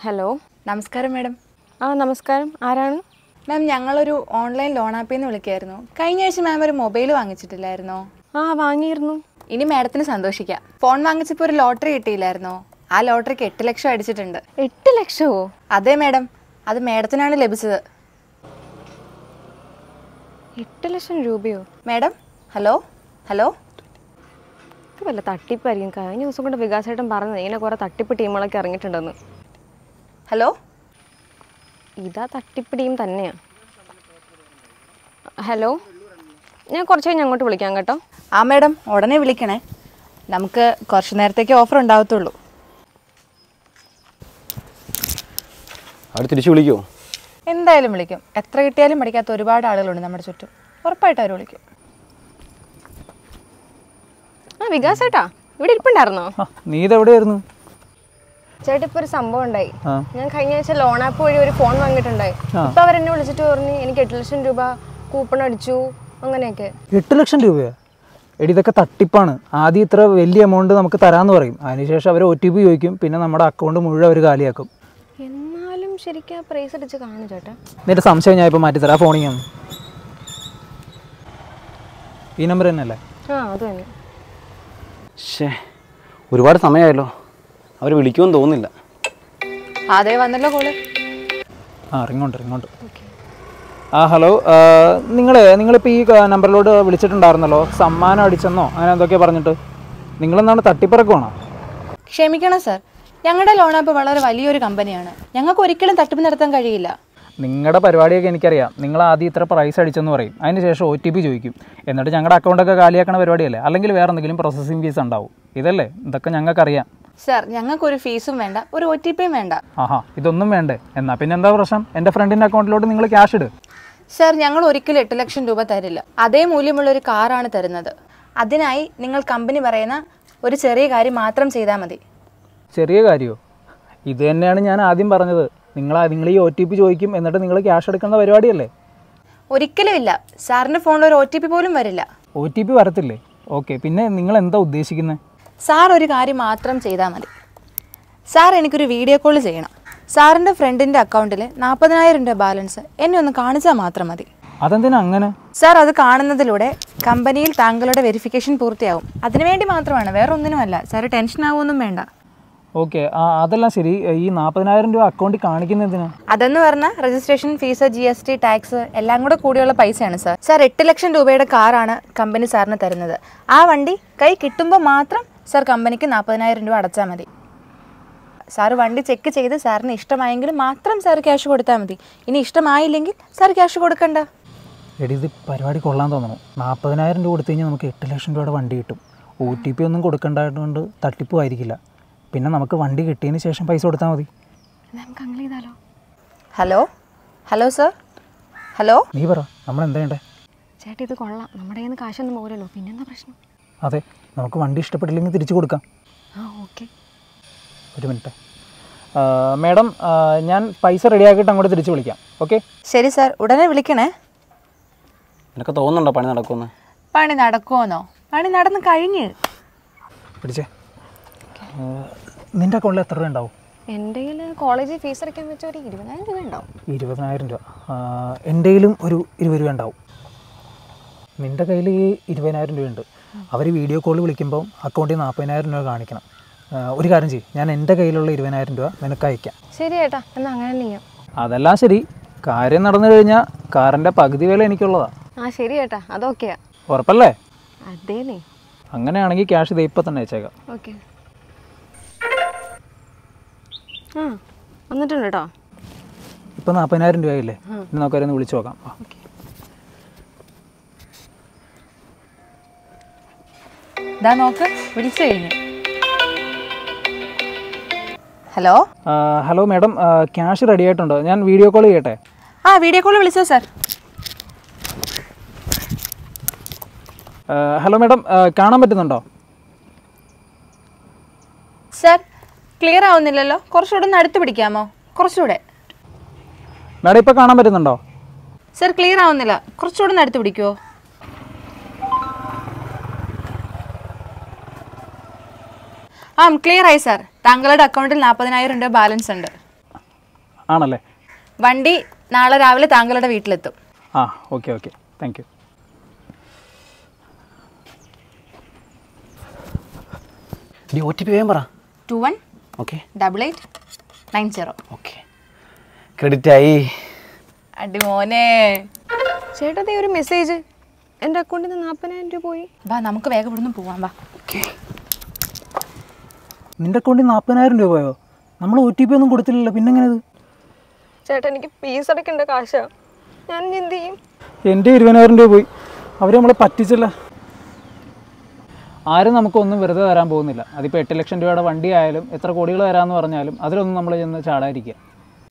Hello, നമസ്കാരം madam. നമസ്കാരം. ആരാണ്? മാം, ഞങ്ങളൊരു ഓൺലൈൻ ലോൺ ആപ്പിൽ നിന്ന് വിളിക്കായിരുന്നു. കഴിഞ്ഞ ആഴ്ച മാം ഒരു മൊബൈൽ വാങ്ങിച്ചിട്ടില്ലായിരുന്നോ? വാങ്ങിയിരുന്നു. ഇനി മാഡത്തിന് സന്തോഷിക്കാം. ഫോൺ വാങ്ങിച്ചപ്പോൾ ഒരു ലോട്ടറി കിട്ടിയില്ലായിരുന്നോ? ആ ലോട്ടറിക്ക് 8 ലക്ഷം അടിച്ചിട്ടുണ്ട്. 8 ലക്ഷമോ? അതെ മാഡം, അത് മാഡത്തിനാണ് ലഭിച്ചത്. 8 ലക്ഷം രൂപയോ? മാഡം, ഹലോ ഹലോ, ഇത് വല്ല തട്ടിപ്പായിരിക്കും. കഴിഞ്ഞ ദിവസം കൊണ്ട് വികാസേട്ടൻ പറഞ്ഞത് ഇങ്ങനെ കുറേ തട്ടിപ്പ് ടീമുകളൊക്കെ ഇറങ്ങിയിട്ടുണ്ടെന്ന്. ഹലോ, ഇതാ തട്ടിപ്പ് ടീം തന്നെയാണ്. ഹലോ, ഞാൻ കുറച്ച് കഴിഞ്ഞ് അങ്ങോട്ട് വിളിക്കാം കേട്ടോ. ആ മാഡം, ഉടനെ വിളിക്കണേ. നമുക്ക് കുറച്ച് നേരത്തേക്ക് ഓഫർ ഉണ്ടാവത്തുള്ളൂ. അവിടെ തിരിച്ചു വിളിക്കുമോ? എന്തായാലും വിളിക്കും. എത്ര കിട്ടിയാലും പഠിക്കാത്ത ഒരുപാട് ആളുകളുണ്ട് നമ്മുടെ ചുറ്റും. ഉറപ്പായിട്ട് അവർ വിളിക്കും. വികാസേട്ടാ, ഇവിടെ ഇരിപ്പുണ്ടായിരുന്നോ? നീ ഇതെവിടെയായിരുന്നു? ചേട്ടാ, ഇപ്പോൾ ഒരു സംഭവം ഉണ്ടായി. ഞാൻ കഴിഞ്ഞ ആഴ്ച ലോൺ ആപ്പ് വഴി ഒരു ഫോൺ വാങ്ങിയിട്ടുണ്ടായി. ഇപ്പൊ അവരെന്നെ വിളിച്ചിട്ട് പറഞ്ഞ് എനിക്ക് 8 ലക്ഷം രൂപ കൂപ്പൺ അടിച്ചു, അങ്ങനെയൊക്കെ. 8 ലക്ഷം രൂപയോ? എടി, ഇതൊക്കെ തട്ടിപ്പാണ്. ആദ്യം ഇത്ര വലിയ എമൗണ്ട് നമുക്ക് തരാമെന്ന് പറയും, അതിനുശേഷം അവർ OTP ചോദിക്കും, പിന്നെ നമ്മുടെ അക്കൗണ്ട് മുഴുവൻ അവർ കാലിയാക്കും. എന്നാലും ശരിക്കും ആ പ്രൈസ് അടിച്ച് കാണും ചേട്ടാ. നിന്റെ സംശയം ഞാൻ ഇപ്പോൾ മാറ്റിത്തരാം. ഫോണിങ് ഈ നമ്പർ തന്നെയല്ലേ? അത് തന്നെ. ഒരുപാട് സമയമായല്ലോ, അവർ വിളിക്കുമെന്ന് തോന്നുന്നില്ല. അതേ വന്നല്ലോ കോള്. ഇങ്ങോട്ട്. ഹലോ, നിങ്ങളിപ്പോൾ ഈ നമ്പറിലോട്ട് വിളിച്ചിട്ടുണ്ടായിരുന്നല്ലോ, സമ്മാനം അടിച്ചെന്നോ അങ്ങനെ എന്തൊക്കെയാണ് പറഞ്ഞിട്ട്. നിങ്ങളെന്താണ് തട്ടിപ്പിറക്കുവാണോ? ക്ഷമിക്കണം സാർ, ഞങ്ങളുടെ ലോൺ ആപ്പ് വളരെ വലിയൊരു കമ്പനിയാണ്. ഞങ്ങൾക്ക് ഒരിക്കലും തട്ടിപ്പ് നടത്താൻ കഴിയില്ല. നിങ്ങളുടെ പരിപാടിയൊക്കെ എനിക്കറിയാം. നിങ്ങൾ ആദ്യം ഇത്ര പ്രൈസ് അടിച്ചെന്ന് പറയും, അതിന് ശേഷം OTP ചോദിക്കും, എന്നിട്ട് ഞങ്ങളുടെ അക്കൗണ്ടൊക്കെ കാലിയാക്കണ പരിപാടിയല്ലേ? അല്ലെങ്കിൽ വേറെ എന്തെങ്കിലും പ്രോസസ്സിംഗ് ഫീസ് ഉണ്ടാവും. ഇതല്ലേ? ഇതൊക്കെ ഞങ്ങൾക്കറിയാം. സാർ, ഞങ്ങൾക്കൊരു ഫീസും വേണ്ട, ഒരു OTPയും വേണ്ട. ഇതൊന്നും വേണ്ടേ? എന്നാൽ പിന്നെ എന്താ പ്രശ്നം? എൻ്റെ ഫ്രണ്ടിൻ്റെ അക്കൗണ്ടിലോട്ട് നിങ്ങൾ ക്യാഷ് ഇട്. സാർ, ഞങ്ങൾ ഒരിക്കലും 8 ലക്ഷം രൂപ തരില്ല. അതേ മൂല്യമുള്ള ഒരു കാറാണ് തരുന്നത്. അതിനായി നിങ്ങൾ കമ്പനി പറയുന്ന ഒരു ചെറിയ കാര്യം മാത്രം ചെയ്താൽ മതി. ചെറിയ കാര്യമോ? ഇത് തന്നെയാണ് ഞാൻ ആദ്യം പറഞ്ഞത്. നിങ്ങൾ ഈ OTP ചോദിക്കും, എന്നിട്ട് നിങ്ങൾ ക്യാഷ് എടുക്കുന്ന പരിപാടിയല്ലേ? ഒരിക്കലും ഇല്ല. സാറിൻ്റെ ഫോണിൽ ഒരു OTP പോലും വരില്ല. OTP വരത്തില്ലേ? ഓക്കെ, പിന്നെ നിങ്ങൾ എന്താ ഉദ്ദേശിക്കുന്നത്? സാർ ഒരു കാര്യം മാത്രം ചെയ്താൽ മതി. സാർ എനിക്കൊരു വീഡിയോ കോൾ ചെയ്യണം. സാറിൻ്റെ ഫ്രണ്ടിൻ്റെ അക്കൗണ്ടിൽ 40,000 രൂപ ബാലൻസ് എന്നെ ഒന്ന് കാണിച്ചാൽ മാത്രം മതി. അതെന്തിനാ അങ്ങനെ? സാർ, അത് കാണുന്നതിലൂടെ കമ്പനിയിൽ താങ്കളുടെ വെരിഫിക്കേഷൻ പൂർത്തിയാവും. അതിനുവേണ്ടി മാത്രമാണ്, വേറെ ഒന്നിനുമല്ല. സാർ ടെൻഷൻ ആവുമൊന്നും വേണ്ട. ഓക്കെ, അതെല്ലാം ശരി. ഈ 40,000 രൂപ അക്കൗണ്ടിൽ കാണിക്കുന്നതിനാ? അതെന്ന് പറഞ്ഞാൽ രജിസ്ട്രേഷൻ ഫീസ്, GST, ടാക്സ് എല്ലാം കൂടെ കൂടിയുള്ള പൈസയാണ് സാർ. സാർ, 8 ലക്ഷം രൂപയുടെ കാറാണ് കമ്പനി സാറിന് തരുന്നത്. ആ വണ്ടി കൈ കിട്ടുമ്പോൾ മാത്രം സാർ കമ്പനിക്ക് 40,000 രൂപ അടച്ചാൽ മതി. സാർ വണ്ടി ചെക്ക് ചെയ്ത് സാറിന് ഇഷ്ടമായെങ്കിൽ മാത്രം സാർ ക്യാഷ് കൊടുത്താൽ മതി. ഇനി ഇഷ്ടമായില്ലെങ്കിൽ സാർ ക്യാഷ് കൊടുക്കണ്ട. എടി, ഇത് പരിപാടി കൊള്ളാൻ തോന്നുന്നു. 40,000 രൂപ കൊടുത്തു കഴിഞ്ഞാൽ നമുക്ക് 8 ലക്ഷം രൂപയുടെ വണ്ടി കിട്ടും. OTP ഒന്നും കൊടുക്കേണ്ടതുകൊണ്ട് തട്ടിപ്പും ആയിരിക്കില്ല. പിന്നെ നമുക്ക് വണ്ടി കിട്ടിയതിന് ശേഷം പൈസ കൊടുത്താൽ മതി. നമുക്ക് അങ്ങനെ ചെയ്താലോ? Hello sir. ഹലോ, നീ പറ, നമ്മൾ എന്താ ചെയ്യണ്ടേ? ചേട്ടാ, ഇത് കൊള്ളാം. നമ്മുടെ കയ്യിൽ നിന്ന് കാശൊന്നും പോരല്ലോ, പിന്നെന്താ പ്രശ്നം? അതെ, നമുക്ക് വണ്ടി ഇഷ്ടപ്പെട്ടില്ലെങ്കിൽ തിരിച്ചു കൊടുക്കാം. ഓക്കെ. ഒരു മിനിറ്റ് മാഡം, ഞാൻ പൈസ റെഡിയാക്കിയിട്ട് അങ്ങോട്ട് തിരിച്ച് വിളിക്കാം. ഓക്കെ? ശരി സാർ, ഉടനെ വിളിക്കണേ. നിനക്ക് തോന്നുന്നുണ്ടോ പണി നടക്കുമെന്ന്? പണി നടക്കുമെന്നോ? പണി നടന്ന് കഴിഞ്ഞ്. പിടിച്ചേ. നിൻ്റെ അക്കൗണ്ടിൽ എത്ര രൂപ ഉണ്ടാവും? എൻ്റെ കയ്യിൽ കോളേജിൽ ഫീസ് അടയ്ക്കാൻ വെച്ച ഒരു 20,000 രൂപ ഉണ്ടാവും. 20,000 രൂപ? എൻ്റെ കയ്യിലും ഒരു 20 രൂപ ഉണ്ടാവും. നിൻ്റെ കയ്യിൽ ഈ 20,000 രൂപ ഉണ്ട്. അവർ വീഡിയോ കോൾ വിളിക്കുമ്പോൾ അക്കൗണ്ടിൽ 40,000 രൂപ കാണിക്കണം. ഒരു കാര്യം ചെയ്യും, ഞാൻ എൻ്റെ കയ്യിലുള്ള 20,000 രൂപ നിനക്ക് അയക്കാം. ശരി ചേട്ടാ, എന്നാൽ അങ്ങനെ തന്നെ ചെയ്യാം. അതെല്ലാം ശരി. കാര്യം നടന്നു കഴിഞ്ഞാൽ കാറിൻ്റെ പകുതി വില എനിക്കുള്ളതാണ്. ശരി ചേട്ടാ, അതൊക്കെയാ. ഉറപ്പല്ലേ? അതേന്നേ. അങ്ങനെയാണെങ്കിൽ ക്യാഷ് ഇത് ഇപ്പം തന്നെ അയച്ചേക്കാം. ഓക്കെ. വന്നിട്ടുണ്ട് കേട്ടോ. ഇപ്പം 40,000 രൂപയില്ലേ? ഇനി നമുക്കവരൊന്ന് വിളിച്ചു നോക്കാം. നോക്ക്, വിളിച്ചു കഴിഞ്ഞു. ഹലോ മാഡം, ക്യാഷ് റെഡി ആയിട്ടുണ്ടോ? ഞാൻ വീഡിയോ കോൾ ചെയ്യട്ടെ? വീഡിയോ കോൾ വിളിച്ചോ സാർ. ഹലോ മാഡം, കാണാൻ പറ്റുന്നുണ്ടോ? സാർ, ക്ലിയർ ആവുന്നില്ലല്ലോ. കുറച്ചുകൂടെ ഒന്ന് അടുത്ത് പിടിക്കാമോ? കുറച്ചുകൂടെ. മാഡം, ഇപ്പോൾ കാണാൻ പറ്റുന്നുണ്ടോ? സാർ, ക്ലിയർ ആവുന്നില്ല. കുറച്ചുകൂടെ ഒന്ന് അടുത്ത് പിടിക്കുമോ? ക്ലിയർ ആയി സാർ. താങ്കളുടെ അക്കൗണ്ടിൽ 40,000 രൂപ ബാലൻസ് ഉണ്ട്. ആണല്ലേ? വണ്ടി നാളെ രാവിലെ താങ്കളുടെ വീട്ടിലെത്തും. ആ okay okay, thank you. OTP വേഗം പറ. 21 ഓക്കെ 8890. ഓക്കെ, ക്രെഡിറ്റ് ആയി. അടി മോനെ. ചേട്ടാ ദേ ഒരു മെസ്സേജ്, എൻ്റെ അക്കൗണ്ടിൽ നിന്ന് 40,000 രൂപ പോയി. വാ നമുക്ക് വേഗം ഇവിടുന്ന് പോവാം. വാ. നിൻ്റെ അക്കൗണ്ടിൽ 40,000 രൂപയോ? നമ്മൾ OTP ഒന്നും കൊടുത്തില്ലല്ലോ, പിന്നെ എങ്ങനെ ഇത്? ചേട്ടാ എനിക്ക് ഫീസ് അടയ്ക്കേണ്ട കാശാ, ഞാൻ ഇനി എന്ത് ചെയ്യും? എൻ്റെ 20,000 രൂപ പോയി. അവർ നമ്മളെ പറ്റിച്ചല്ല. ആരും നമുക്കൊന്നും വെറുതെ തരാൻ പോകുന്നില്ല. അതിപ്പോൾ 8 ലക്ഷം രൂപയുടെ വണ്ടി ആയാലും എത്ര കോടികൾ തരാമെന്ന് പറഞ്ഞാലും അതിലൊന്നും നമ്മൾ ചെന്ന് ചാടാതിരിക്കുക.